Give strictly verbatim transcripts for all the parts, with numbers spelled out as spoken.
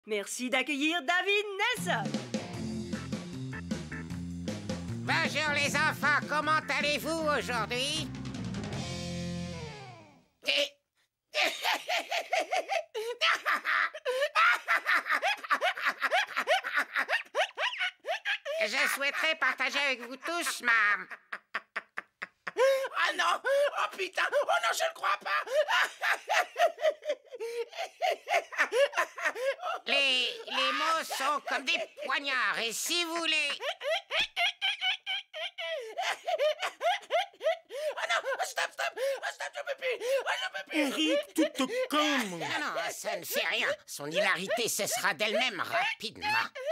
Merci d'accueillir David Nelson. Bonjour les enfants, comment allez-vous aujourd'hui? Je souhaiterais partager avec vous tous ma... Ah non! Oh putain! Oh non, je ne crois pas! Les, les mots sont comme des poignards et si vous voulez... Oh non! Stop, stop! Oh stop, je peux plus! Oh, je peux plus! Eric, tu te calmes. Non, non, ça ne fait rien. Son hilarité cessera d'elle-même rapidement.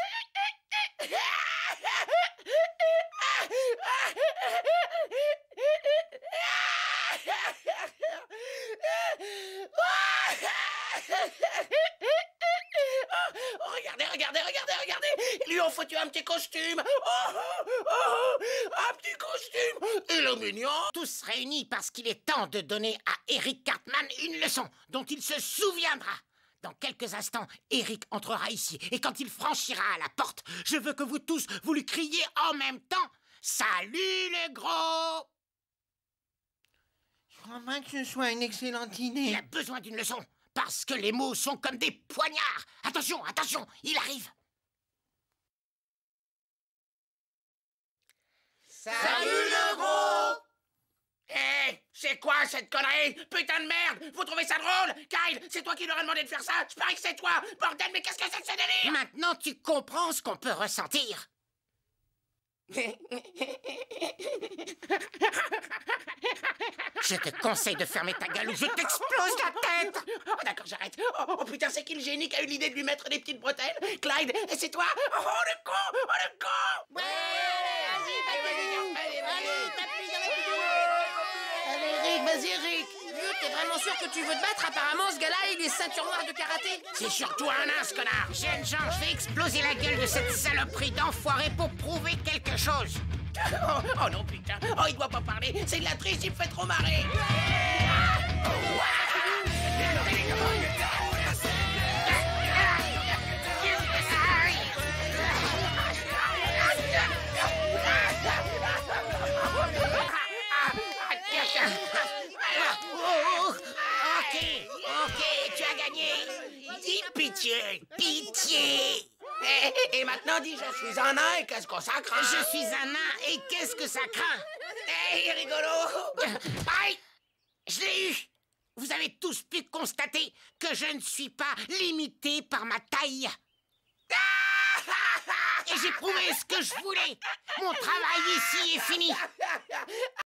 Oh, regardez, regardez, regardez, regardez! Ils lui ont foutu un petit costume! Oh, oh, oh, un petit costume! Il est mignon! Tous réunis parce qu'il est temps de donner à Eric Cartman une leçon dont il se souviendra. Dans quelques instants, Eric entrera ici et quand il franchira la porte, je veux que vous tous, vous lui criez en même temps « Salut les gros !» Je crois pas que ce soit une excellente idée. Il a besoin d'une leçon parce que les mots sont comme des poignards. Attention, attention, il arrive. Salut le gros! Hé, hey, c'est quoi cette connerie? Putain de merde! Vous trouvez ça drôle? Kyle, c'est toi qui leur as demandé de faire ça? Je parie que c'est toi! Bordel, mais qu'est-ce que c'est que ce délire? Maintenant, tu comprends ce qu'on peut ressentir. Je te conseille de fermer ta gueule ou je t'explose la tête. Oh, d'accord, j'arrête. Oh, oh, putain, c'est qui le génie qui a eu l'idée de lui mettre des petites bretelles? Clyde, et c'est toi? Oh, le con! Oh, le con! Ouais, Allez, vas-y, allez, vas-y. tapis dans la Allez, Eric, vas-y, Eric. Vieux, t'es vraiment sûr que tu veux te battre? Apparemment, ce gars-là, il est ceinture noire de karaté. C'est surtout un as, connard! Jeunes gens, je vais exploser la gueule de cette saloperie d'enfoiré pour prouver quelque chose. Oh, oh non, putain! Oh, il doit pas parler! C'est de la triche, il me fait trop marrer! Ok, ok, tu as gagné. Dis pitié! Pitié. Et, et maintenant, dis, je suis un nain et qu'est-ce qu'on ça craint? Je suis un nain et qu'est-ce que ça craint? Hey, rigolo! Aïe! Je l'ai eu! Vous avez tous pu constater que je ne suis pas limité par ma taille. Et j'ai prouvé ce que je voulais. Mon travail ici est fini.